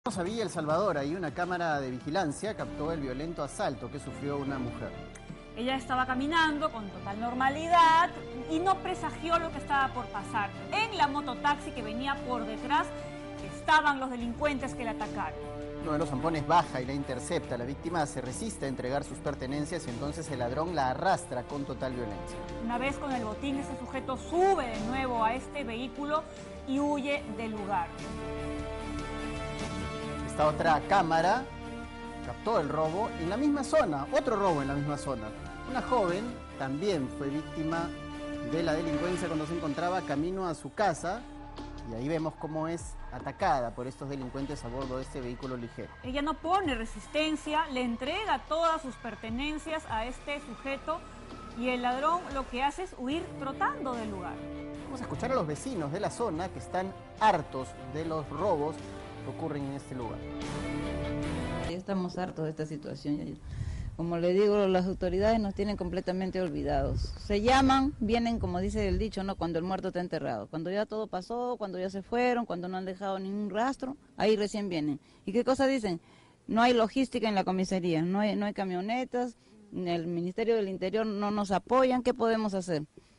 Vamos a Villa El Salvador, ahí una cámara de vigilancia captó el violento asalto que sufrió una mujer. Ella estaba caminando con total normalidad y no presagió lo que estaba por pasar. En la mototaxi que venía por detrás estaban los delincuentes que la atacaron. Uno de los zampones baja y la intercepta. La víctima se resiste a entregar sus pertenencias y entonces el ladrón la arrastra con total violencia. Una vez con el botín, ese sujeto sube de nuevo a este vehículo y huye del lugar. Esta otra cámara captó el robo en la misma zona, otro robo en la misma zona. Una joven también fue víctima de la delincuencia cuando se encontraba camino a su casa y ahí vemos cómo es atacada por estos delincuentes a bordo de este vehículo ligero. Ella no pone resistencia, le entrega todas sus pertenencias a este sujeto y el ladrón lo que hace es huir trotando del lugar. Vamos a escuchar a los vecinos de la zona que están hartos de los robos que ocurren en este lugar. Ya estamos hartos de esta situación. Como le digo, las autoridades nos tienen completamente olvidados. Se llaman, vienen, como dice el dicho, ¿no? Cuando el muerto está enterrado. Cuando ya todo pasó, cuando ya se fueron, cuando no han dejado ningún rastro, ahí recién vienen. ¿Y qué cosa dicen? No hay logística en la comisaría, no hay camionetas, el Ministerio del Interior no nos apoyan, ¿qué podemos hacer?